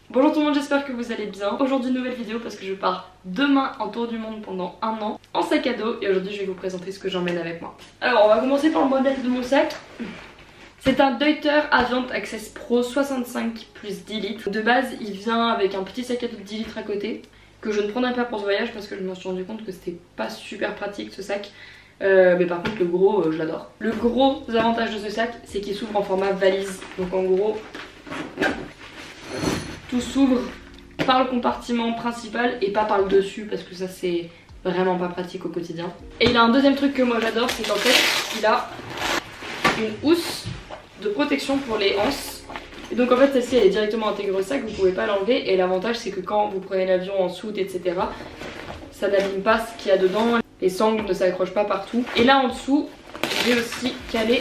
Bonjour tout le monde, j'espère que vous allez bien. Aujourd'hui nouvelle vidéo parce que je pars demain en tour du monde pendant un an en sac à dos et aujourd'hui je vais vous présenter ce que j'emmène avec moi. Alors on va commencer par le modèle de mon sac. C'est un Deuter Avient Access Pro 65 plus 10 litres. De base il vient avec un petit sac à dos de 10 litres à côté que je ne prendrai pas pour ce voyage parce que je me suis rendu compte que c'était pas super pratique ce sac. Mais par contre le gros je l'adore. Le gros avantage de ce sac c'est qu'il s'ouvre en format valise. Donc en gros tout s'ouvre par le compartiment principal et pas par le dessus parce que ça c'est vraiment pas pratique au quotidien. Et il a un deuxième truc que moi j'adore, c'est qu'en fait il a une housse de protection pour les anses. Et donc en fait celle-ci elle est directement intégrée au sac, vous pouvez pas l'enlever et l'avantage c'est que quand vous prenez l'avion en soute etc, ça n'abîme pas ce qu'il y a dedans, les sangles ne s'accrochent pas partout. Et là en dessous j'ai aussi calé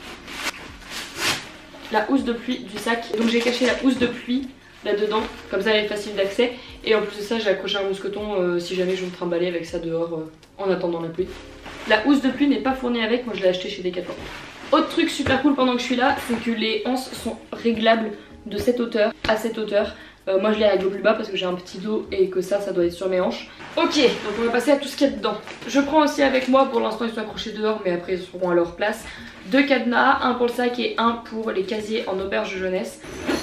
la housse de pluie du sac, donc j'ai caché la housse de pluie là-dedans, comme ça elle est facile d'accès. Et en plus de ça j'ai accroché un mousqueton si jamais je veux me trimballer avec ça dehors en attendant la pluie. La housse de pluie n'est pas fournie avec, moi je l'ai acheté chez Decathlon. Autre truc super cool pendant que je suis là, c'est que les anses sont réglables de cette hauteur à cette hauteur. Moi je les règle au plus bas parce que j'ai un petit dos et que ça doit être sur mes hanches. Ok, donc on va passer à tout ce qu'il y a dedans. Je prends aussi avec moi, pour l'instant ils sont accrochés dehors mais après ils seront à leur place, 2 cadenas, un pour le sac et un pour les casiers en auberge de jeunesse.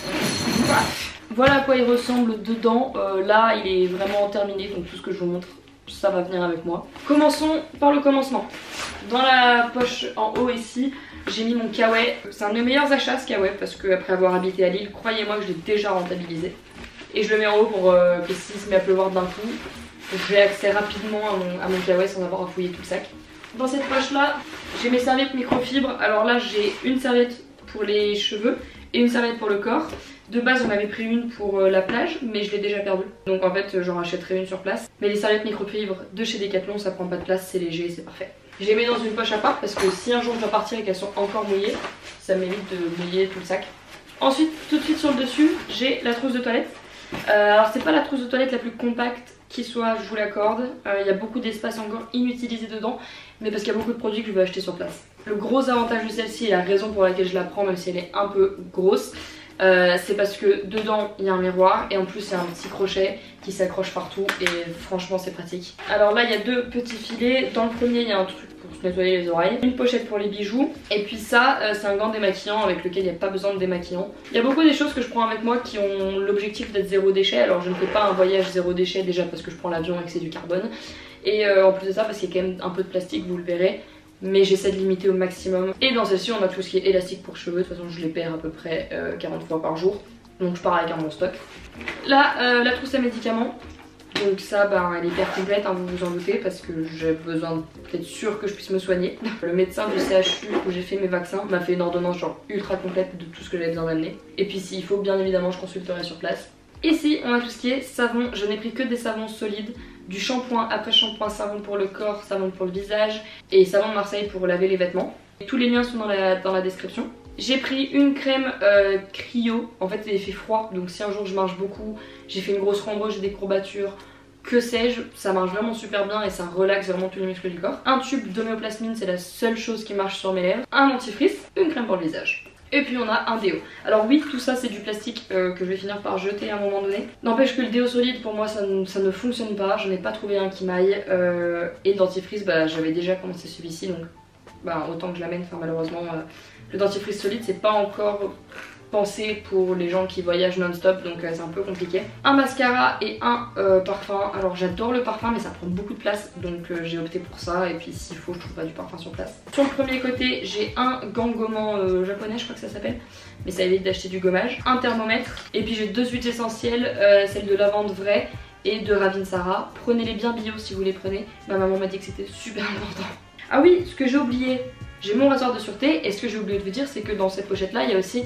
Voilà à quoi il ressemble dedans. Là il est vraiment terminé, donc tout ce que je vous montre ça va venir avec moi. Commençons par le commencement. Dans la poche en haut ici j'ai mis mon kawaii. C'est un de mes meilleurs achats ce kawaii parce que après avoir habité à Lille, croyez-moi que je l'ai déjà rentabilisé. Et je le mets en haut pour que s'il se met à pleuvoir d'un coup, j'ai accès rapidement à mon kawaii sans avoir à fouiller tout le sac. Dans cette poche là j'ai mes serviettes microfibres. Alors là j'ai une serviette pour les cheveux et une serviette pour le corps. De base on avait pris une pour la plage mais je l'ai déjà perdue. Donc en fait j'en rachèterai une sur place. Mais les serviettes microfibres de chez Decathlon ça prend pas de place, c'est léger, c'est parfait. Je les mets dans une poche à part parce que si un jour je dois partir et qu'elles sont encore mouillées, ça m'évite de mouiller tout le sac. Ensuite tout de suite sur le dessus j'ai la trousse de toilette. Alors c'est pas la trousse de toilette la plus compacte qui soit, je vous l'accorde. Il y a beaucoup d'espace encore inutilisé dedans, mais parce qu'il y a beaucoup de produits que je veux acheter sur place. Le gros avantage de celle-ci et la raison pour laquelle je la prends même si elle est un peu grosse, c'est parce que dedans il y a un miroir et en plus il y a un petit crochet qui s'accroche partout et franchement c'est pratique. Alors là il y a deux petits filets. Dans le premier il y a un truc pour se nettoyer les oreilles, une pochette pour les bijoux et puis ça c'est un gant démaquillant avec lequel il n'y a pas besoin de démaquillant. Il y a beaucoup des choses que je prends avec moi qui ont l'objectif d'être zéro déchet. Alors je ne fais pas un voyage zéro déchet déjà parce que je prends l'avion et que c'est du carbone et en plus de ça parce qu'il y a quand même un peu de plastique, vous le verrez. Mais j'essaie de limiter au maximum. Et dans celle-ci on a tout ce qui est élastique pour cheveux. De toute façon je les perds à peu près 40 fois par jour. Donc je pars avec un bon stock. Là la trousse à médicaments. Donc ça elle est hyper complète vous vous en doutez parce que j'ai besoin d'être sûre que je puisse me soigner. Le médecin du CHU où j'ai fait mes vaccins m'a fait une ordonnance genre ultra complète de tout ce que j'avais besoin d'amener. Et puis s'il faut bien évidemment je consulterai sur place. Ici on a tout ce qui est savon, je n'ai pris que des savons solides, du shampoing, après shampoing, savon pour le corps, savon pour le visage et savon de Marseille pour laver les vêtements. Tous les liens sont dans la description. J'ai pris une crème cryo, en fait elle fait froid donc si un jour je marche beaucoup, j'ai fait une grosse rando, j'ai des courbatures, que sais-je, ça marche vraiment super bien et ça relaxe vraiment tous les muscles du corps. Un tube d'homéoplasmine, c'est la seule chose qui marche sur mes lèvres, un dentifrice, une crème pour le visage. Et puis on a un déo. Alors oui tout ça c'est du plastique que je vais finir par jeter à un moment donné. N'empêche que le déo solide pour moi ça ne fonctionne pas. Je n'ai pas trouvé un qui m'aille. Et le dentifrice j'avais déjà commencé celui-ci donc autant que je l'amène. Enfin malheureusement le dentifrice solide c'est pas encore pensé pour les gens qui voyagent non-stop donc c'est un peu compliqué. Un mascara et un parfum. Alors j'adore le parfum mais ça prend beaucoup de place donc j'ai opté pour ça et puis s'il faut je trouve pas du parfum sur place. Sur le premier côté j'ai un gant gommant japonais je crois que ça s'appelle mais ça évite d'acheter du gommage. Un thermomètre et puis j'ai deux huiles essentielles, celle de lavande vraie et de Ravinsara. Prenez-les bien bio si vous les prenez. Ma maman m'a dit que c'était super important. Ah oui, ce que j'ai oublié, j'ai mon rasoir de sûreté et ce que j'ai oublié de vous dire c'est que dans cette pochette là il y a aussi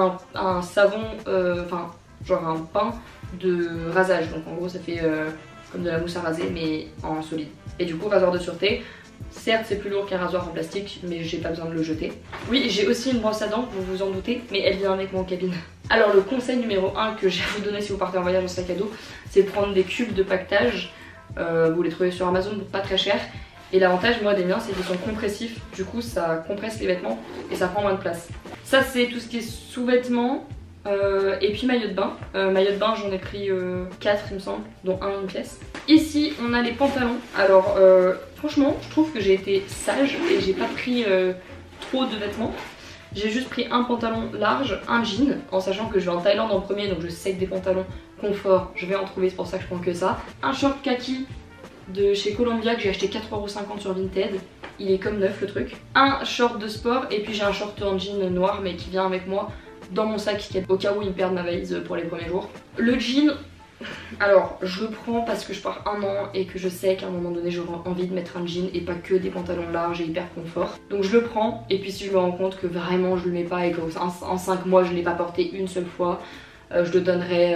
un savon, genre un pain de rasage. Donc en gros ça fait comme de la mousse à raser mais en solide. Et du coup rasoir de sûreté, certes c'est plus lourd qu'un rasoir en plastique mais j'ai pas besoin de le jeter. Oui j'ai aussi une brosse à dents, vous vous en doutez, mais elle vient avec moi en cabine. Alors le conseil numéro 1 que j'ai à vous donner si vous partez en voyage en sac à dos, c'est de prendre des cubes de paquetage. Vous les trouvez sur Amazon pour pas très cher. Et l'avantage moi des miens c'est qu'ils sont compressifs, du coup ça compresse les vêtements et ça prend moins de place. Ça c'est tout ce qui est sous-vêtements. et puis maillot de bain. Maillot de bain j'en ai pris 4 il me semble, dont un une pièce. Ici on a les pantalons. Alors franchement je trouve que j'ai été sage et j'ai pas pris trop de vêtements. J'ai juste pris un pantalon large, un jean, en sachant que je vais en Thaïlande en premier, donc je sais que des pantalons confort je vais en trouver, c'est pour ça que je prends que ça. Un short kaki de chez Columbia que j'ai acheté 4,50€ sur Vinted. Il est comme neuf le truc. Un short de sport et puis j'ai un short en jean noir mais qui vient avec moi dans mon sac au cas où il me perd ma valise pour les premiers jours. Le jean, alors je le prends parce que je pars un an et que je sais qu'à un moment donné j'aurai envie de mettre un jean et pas que des pantalons larges et hyper confort. Donc je le prends et puis si je me rends compte que vraiment je le mets pas et qu'en 5 mois je l'ai pas porté une seule fois, je le donnerai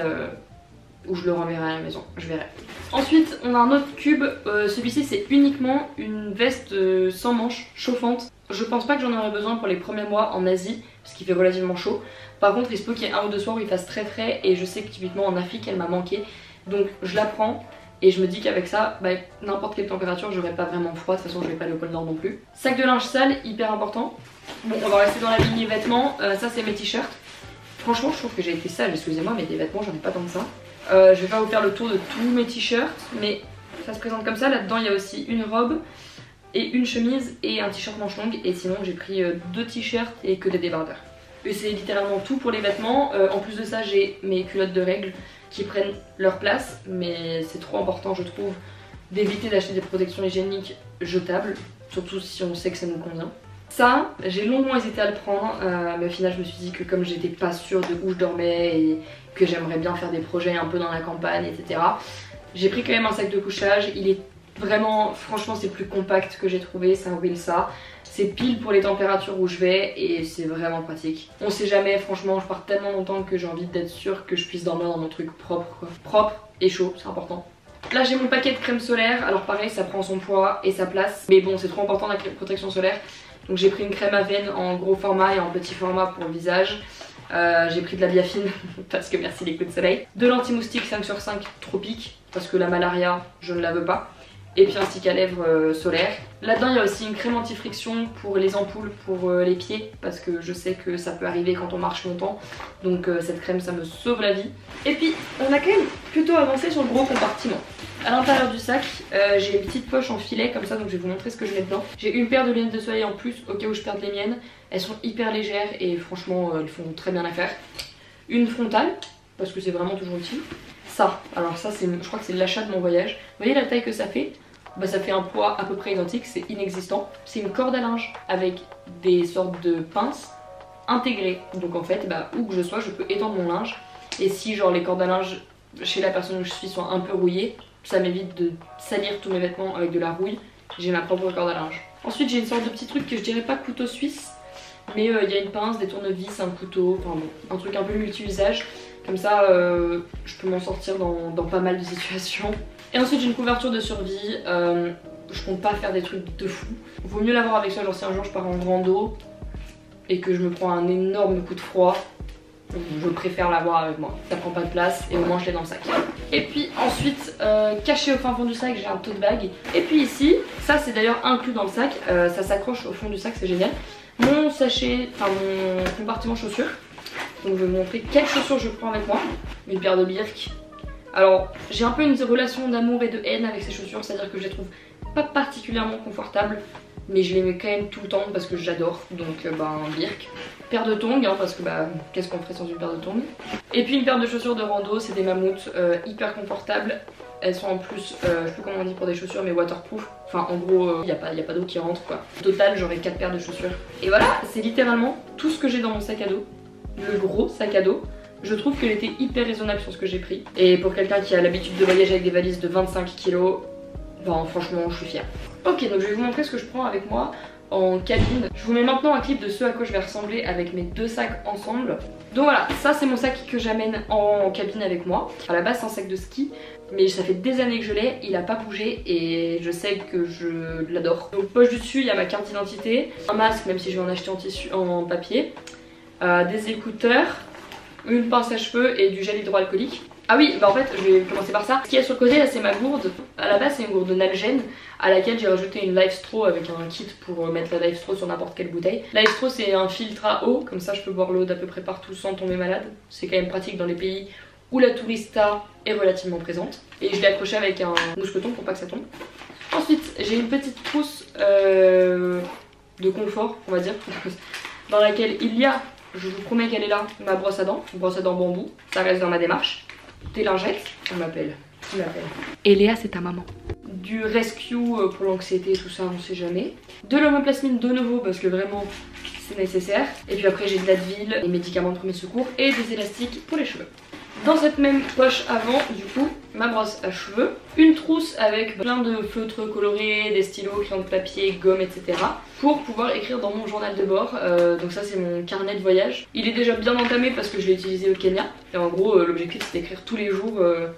ou je le renverrai à la maison, je verrai. Ensuite on a un autre cube, celui-ci c'est uniquement une veste sans manches chauffante. Je pense pas que j'en aurai besoin pour les premiers mois en Asie parce qu'il fait relativement chaud. Par contre il se peut qu'il y ait un ou deux soirs où il fasse très frais et je sais que typiquement en Afrique elle m'a manqué. Donc je la prends et je me dis qu'avec ça, bah, n'importe quelle température j'aurai pas vraiment froid, de toute façon je vais pas aller au pôle Nord non plus. Sac de linge sale, hyper important. Bon on va rester dans la lignée vêtements, ça c'est mes t-shirts. Franchement je trouve que j'ai été sage, excusez-moi mais des vêtements j'en ai pas tant que ça. Je vais pas vous faire le tour de tous mes t-shirts mais ça se présente comme ça. Là-dedans il y a aussi une robe et une chemise et un t-shirt manche longue et sinon j'ai pris 2 t-shirts et que des débardeurs. Et c'est littéralement tout pour les vêtements. En plus de ça j'ai mes culottes de règles qui prennent leur place mais c'est trop important je trouve d'éviter d'acheter des protections hygiéniques jetables, surtout si on sait que ça nous convient. Ça, j'ai longuement hésité à le prendre, mais au final je me suis dit que comme j'étais pas sûre de où je dormais et que j'aimerais bien faire des projets un peu dans la campagne, etc. J'ai pris quand même un sac de couchage, il est vraiment, franchement c'est le plus compact que j'ai trouvé, c'est un Wilsa. C'est pile pour les températures où je vais et c'est vraiment pratique. On sait jamais, franchement je pars tellement longtemps que j'ai envie d'être sûre que je puisse dormir dans mon truc propre quoi. Propre et chaud, c'est important. Là j'ai mon paquet de crème solaire, alors pareil ça prend son poids et sa place. Mais bon c'est trop important la protection solaire. Donc j'ai pris une crème à veine en gros format et en petit format pour le visage. J'ai pris de la biafine parce que merci les coups de soleil. De l'anti-moustique 5 sur 5 tropique parce que la malaria je ne la veux pas. Et puis un stick à lèvres solaire. Là-dedans il y a aussi une crème anti-friction pour les ampoules, pour les pieds. Parce que je sais que ça peut arriver quand on marche longtemps. Donc cette crème ça me sauve la vie. Et puis on a quand même plutôt avancé sur le gros compartiment. À l'intérieur du sac j'ai une petite poche en filet comme ça, donc je vais vous montrer ce que je mets dedans. J'ai une paire de lunettes de soleil en plus au cas où je perde les miennes. Elles sont hyper légères et franchement elles font très bien l'affaire. Une frontale parce que c'est vraiment toujours utile. Ça, alors ça c'est, je crois que c'est l'achat de mon voyage. Vous voyez la taille que ça fait? Bah ça fait un poids à peu près identique, c'est inexistant. C'est une corde à linge avec des sortes de pinces intégrées. Donc en fait, bah, où que je sois, je peux étendre mon linge. Et si genre les cordes à linge chez la personne où je suis sont un peu rouillées, ça m'évite de salir tous mes vêtements avec de la rouille. J'ai ma propre corde à linge. Ensuite j'ai une sorte de petit truc que je dirais pas couteau suisse, mais il y a une pince, des tournevis, un couteau, enfin bon, un truc un peu multi-usage. Comme ça je peux m'en sortir dans pas mal de situations. Et ensuite j'ai une couverture de survie. Je compte pas faire des trucs de fou. Vaut mieux l'avoir avec soi, genre si un jour je pars en rando et que je me prends un énorme coup de froid, je préfère l'avoir avec moi. Ça prend pas de place et au moins je l'ai dans le sac. Et puis ensuite caché au fin fond du sac j'ai un tote bag. Et puis ici, ça c'est d'ailleurs inclus dans le sac, ça s'accroche au fond du sac, c'est génial. Mon sachet, enfin mon compartiment chaussures. Donc je vais vous montrer quelles chaussures je prends avec moi. Une paire de Birk. Alors j'ai un peu une relation d'amour et de haine avec ces chaussures, c'est à dire que je les trouve pas particulièrement confortables, mais je les mets quand même tout le temps parce que j'adore. Donc bah un Birk. Paire de tongs hein, parce que bah qu'est-ce qu'on ferait sans une paire de tongs. Et puis une paire de chaussures de rando, c'est des mammouths hyper confortables. Elles sont en plus, je sais plus comment on dit pour des chaussures, mais waterproof. Enfin en gros, y a pas d'eau qui rentre quoi. Au total j'aurai 4 paires de chaussures. Et voilà, c'est littéralement tout ce que j'ai dans mon sac à dos. Le gros sac à dos. Je trouve qu'elle était hyper raisonnable sur ce que j'ai pris. Et pour quelqu'un qui a l'habitude de voyager avec des valises de 25 kg, ben franchement je suis fière. Ok, donc je vais vous montrer ce que je prends avec moi en cabine. Je vous mets maintenant un clip de ce à quoi je vais ressembler avec mes 2 sacs ensemble. Donc voilà, ça c'est mon sac que j'amène en cabine avec moi. À la base c'est un sac de ski, mais ça fait des années que je l'ai, il a pas bougé et je sais que je l'adore. Donc poche du dessus, il y a ma carte d'identité, un masque même si je vais en acheter en tissu, en papier, des écouteurs, une pince à cheveux et du gel hydroalcoolique. Ah oui, bah en fait je vais commencer par ça. Ce qu'il y a sur le côté là c'est ma gourde. À la base c'est une gourde Nalgene à laquelle j'ai rajouté une Life Straw avec un kit pour mettre la Life Straw sur n'importe quelle bouteille. Life Straw c'est un filtre à eau, comme ça je peux boire l'eau d'à peu près partout sans tomber malade. C'est quand même pratique dans les pays où la tourista est relativement présente. Et je l'ai accroché avec un mousqueton pour pas que ça tombe. Ensuite j'ai une petite trousse de confort on va dire, dans laquelle il y a, je vous promets qu'elle est là, ma brosse à dents bambou, ça reste dans ma démarche. Des lingettes, on m'appelle. Qui m'appelle? Et Léa, c'est ta maman. Du rescue pour l'anxiété, tout ça, on sait jamais. De l'homoplasmine de nouveau parce que vraiment c'est nécessaire. Et puis après j'ai de l'Advil, les médicaments de premier secours et des élastiques pour les cheveux. Dans cette même poche avant, du coup, ma brosse à cheveux, une trousse avec plein de feutres colorés, des stylos, crayons de papier, gomme, etc. pour pouvoir écrire dans mon journal de bord. Donc ça c'est mon carnet de voyage. Il est déjà bien entamé parce que je l'ai utilisé au Kenya. Et en gros, l'objectif c'est d'écrire tous les jours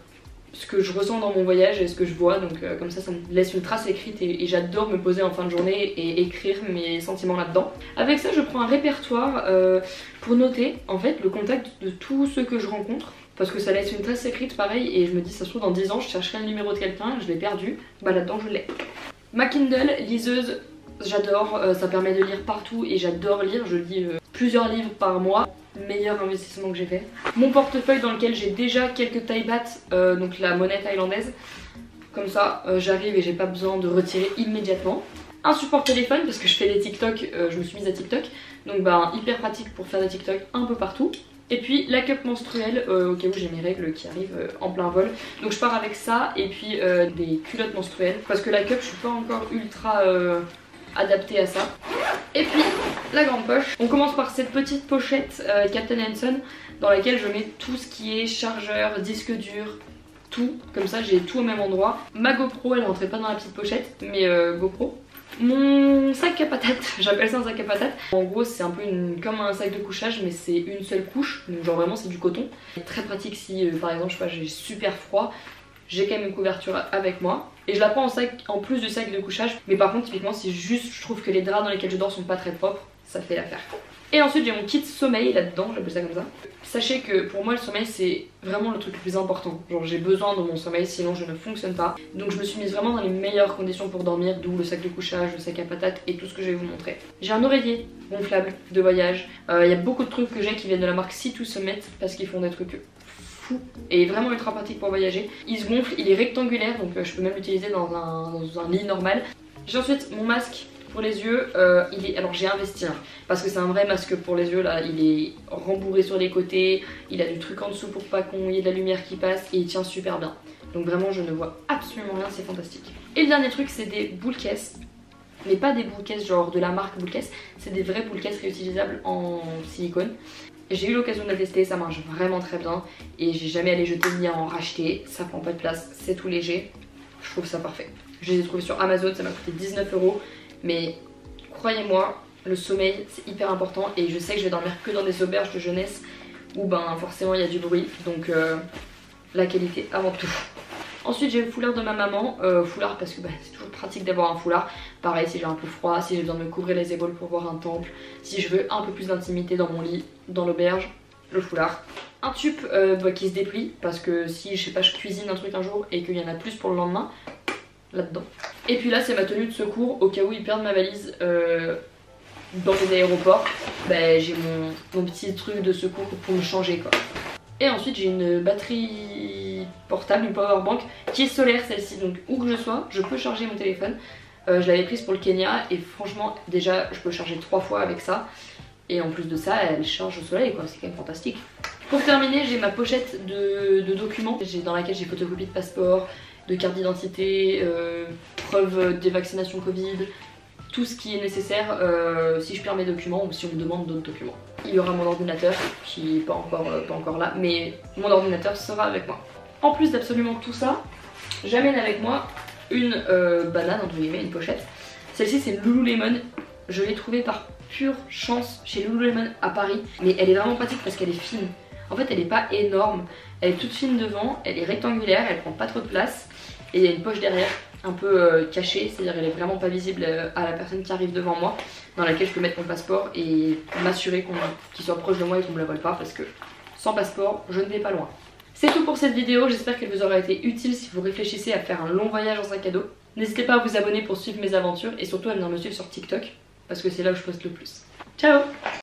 ce que je ressens dans mon voyage et ce que je vois. Donc comme ça me laisse une trace écrite et j'adore me poser en fin de journée et écrire mes sentiments là-dedans. Avec ça je prends un répertoire pour noter en fait le contact de tous ceux que je rencontre. Parce que ça laisse une trace écrite pareil et je me dis ça se trouve dans 10 ans je chercherai le numéro de quelqu'un, je l'ai perdu, bah là-dedans je l'ai. Ma Kindle liseuse, j'adore, ça permet de lire partout et j'adore lire, je lis plusieurs livres par mois, meilleur investissement que j'ai fait. Mon portefeuille dans lequel j'ai déjà quelques Thai bahts, donc la monnaie thaïlandaise, comme ça j'arrive et j'ai pas besoin de retirer immédiatement. Un support téléphone parce que je fais des TikTok, je me suis mise à TikTok, donc bah hyper pratique pour faire des TikTok un peu partout. Et puis la cup menstruelle au cas où j'ai mes règles qui arrivent en plein vol. Donc je pars avec ça et puis des culottes menstruelles. Parce que la cup je suis pas encore ultra adaptée à ça. Et puis la grande poche. On commence par cette petite pochette Captain Hanson dans laquelle je mets tout ce qui est chargeur, disque dur, tout. Comme ça j'ai tout au même endroit. Ma GoPro elle rentrait pas dans la petite pochette mais GoPro. Mon sac à patates, j'appelle ça un sac à patates. En gros c'est un peu comme un sac de couchage mais c'est une seule couche, donc genre vraiment c'est du coton. C'est très pratique si par exemple je sais pas j'ai super froid, j'ai quand même une couverture avec moi. Et je la prends en sac en plus du sac de couchage, mais par contre typiquement si juste je trouve que les draps dans lesquels je dors sont pas très propres, ça fait l'affaire. Et ensuite j'ai mon kit sommeil là-dedans, j'appelle ça comme ça. Sachez que pour moi le sommeil c'est vraiment le truc le plus important. Genre j'ai besoin de mon sommeil sinon je ne fonctionne pas. Donc je me suis mise vraiment dans les meilleures conditions pour dormir, d'où le sac de couchage, le sac à patates et tout ce que je vais vous montrer. J'ai un oreiller gonflable de voyage. Il y a beaucoup de trucs que j'ai qui viennent de la marque C2 Summit parce qu'ils font des trucs fous et vraiment ultra pratique pour voyager. Il se gonfle, il est rectangulaire donc je peux même l'utiliser dans un lit normal. J'ai ensuite mon masque pour les yeux, alors j'ai investi parce que c'est un vrai masque pour les yeux là, il est rembourré sur les côtés, il a du truc en dessous pour pas qu'on y ait de la lumière qui passe et il tient super bien. Donc vraiment je ne vois absolument rien, c'est fantastique. Et le dernier truc c'est des boules caisses, mais pas des boules caisses genre de la marque boules caisses, c'est des vraies boules caisses réutilisables en silicone. J'ai eu l'occasion de la tester, ça marche vraiment très bien et j'ai jamais à les jeter ni à en racheter, ça prend pas de place, c'est tout léger, je trouve ça parfait. Je les ai trouvés sur Amazon, ça m'a coûté 19 €. Mais croyez-moi, le sommeil c'est hyper important et je sais que je vais dormir que dans des auberges de jeunesse où ben forcément il y a du bruit, donc la qualité avant tout. Ensuite j'ai le foulard de ma maman, foulard parce que bah, c'est toujours pratique d'avoir un foulard. Pareil si j'ai un peu froid, si j'ai besoin de me couvrir les épaules pour voir un temple, si je veux un peu plus d'intimité dans mon lit, dans l'auberge, le foulard. Un tube qui se déplie parce que si je sais pas je cuisine un truc un jour et qu'il y en a plus pour le lendemain, là-dedans. Et puis là c'est ma tenue de secours au cas où ils perdent ma valise dans les aéroports. Bah, j'ai mon petit truc de secours pour me changer quoi. Et ensuite j'ai une batterie portable, une powerbank qui est solaire celle-ci, donc où que je sois je peux charger mon téléphone. Je l'avais prise pour le Kenya et franchement déjà je peux charger 3 fois avec ça. Et en plus de ça elle charge au soleil quoi, c'est quand même fantastique. Pour terminer j'ai ma pochette de documents dans laquelle j'ai photocopie de passeport, de carte d'identité, preuve des vaccinations Covid, tout ce qui est nécessaire si je perds mes documents ou si on me demande d'autres documents. Il y aura mon ordinateur qui n'est pas encore là, mais mon ordinateur sera avec moi. En plus d'absolument tout ça, j'amène avec moi une banane, entre guillemets, une pochette. Celle-ci c'est Lululemon, je l'ai trouvée par pure chance chez Lululemon à Paris, mais elle est vraiment pratique parce qu'elle est fine. En fait elle est pas énorme, elle est toute fine devant, elle est rectangulaire, elle prend pas trop de place et il y a une poche derrière un peu cachée, c'est-à-dire elle est vraiment pas visible à la personne qui arrive devant moi, dans laquelle je peux mettre mon passeport et m'assurer qu'il soit proche de moi et qu'on me la vole pas parce que sans passeport je ne vais pas loin. C'est tout pour cette vidéo, j'espère qu'elle vous aura été utile si vous réfléchissez à faire un long voyage en sac à dos. N'hésitez pas à vous abonner pour suivre mes aventures et surtout à venir me suivre sur TikTok parce que c'est là où je poste le plus. Ciao!